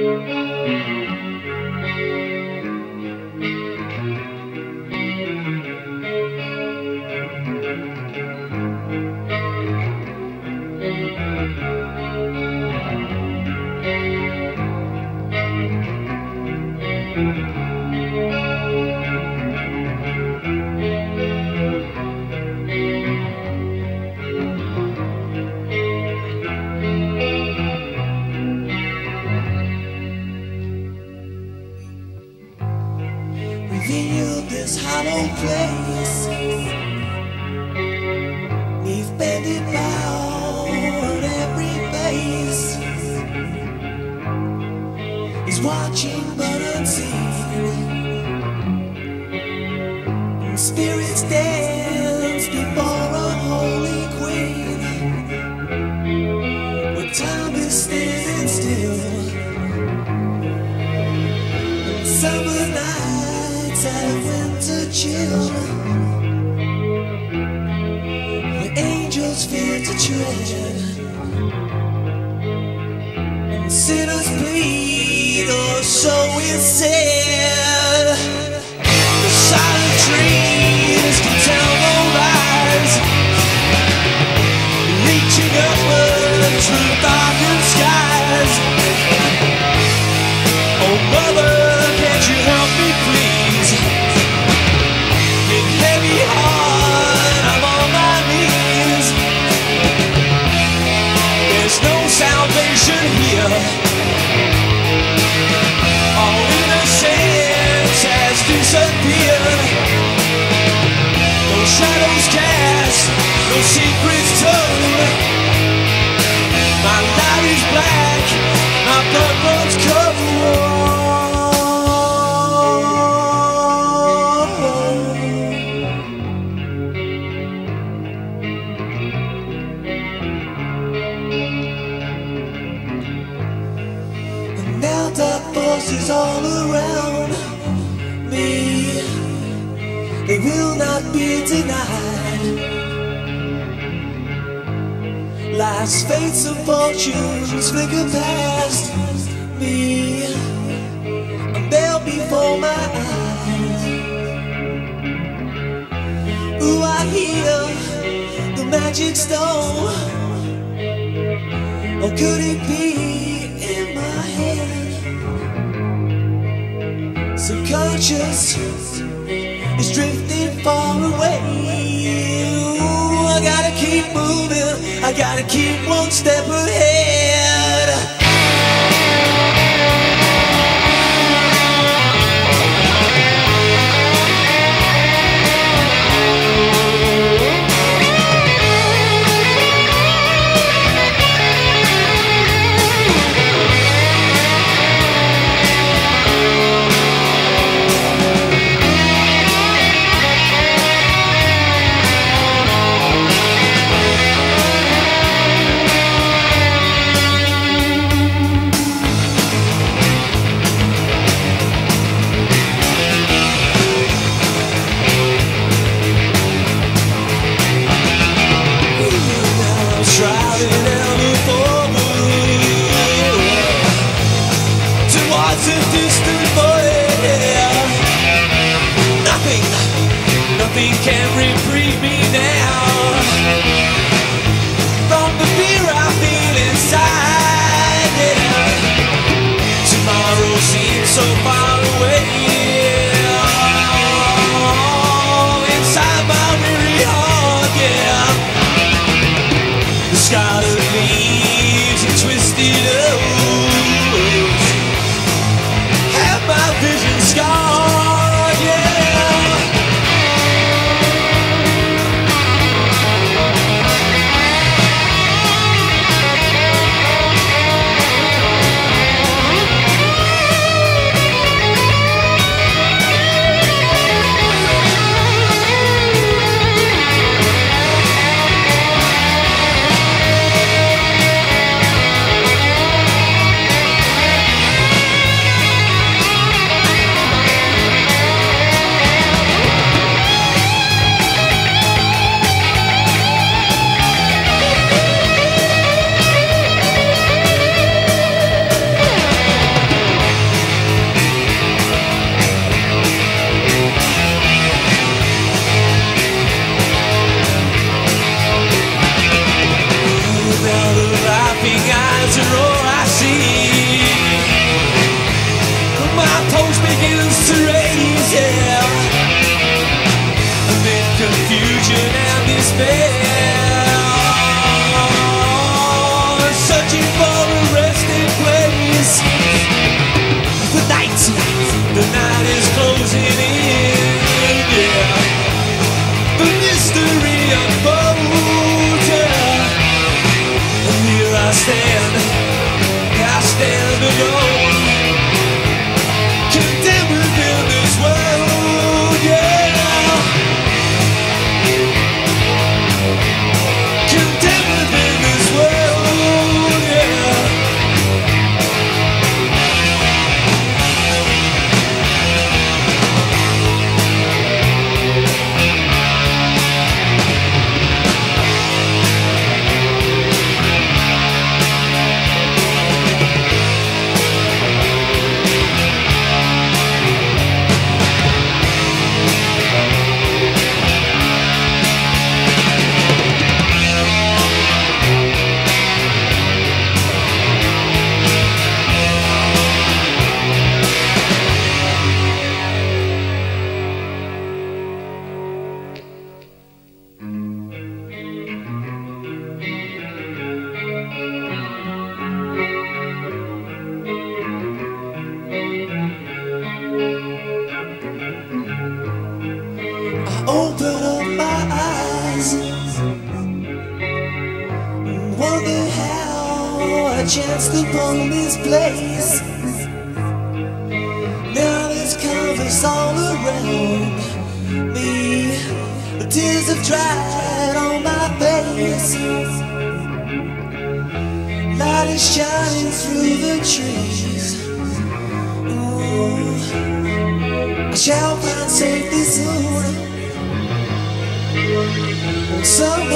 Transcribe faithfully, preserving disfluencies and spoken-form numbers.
Revealed this hollow place, we've bended down every face is watching but unseen, and spirits dance before unholy queen, where time is standing still, and summer nights have winter chill, where angels fear to tread, and sinners bleed, or so it's said. The silent trees can tell no lies, reaching upward through darkened skies. Oh mother, can't you help me please? In heavy heart, I'm on my knees. There's no salvation here. All innocence has disappeared. No shadows cast, no secrets told. My life is black, my blood runs cold. Now dark forces all around me, they will not be denied. Life's fates and fortunes flicker past me, and they'll before my eyes. Ooh, I hear the magic stone. Or could it be in my head? Subconscious is drifting far away. Ooh, I gotta keep moving, I gotta keep one step ahead. Nothing can reprieve me now from the fear I feel inside. Yeah. Tomorrow seems so far away. Oh, inside my weary heart, yeah. The scarlet leaves and twisted oaks have my vision scarred, yeah. after all I see. My pulse begins to raise, yeah, amid confusion and despair, searching for a resting place. The night, the night is closing in, yeah. The mystery unfolds, yeah. And here I stand, I stand alone, condemned within this world, yeah. Condemned within this world, yeah. Open up my eyes and wonder how I chanced upon this place. Now there's canvas all around me, the tears have dried on my face. Light is shining through the trees. Ooh, I shall find safety soon. Some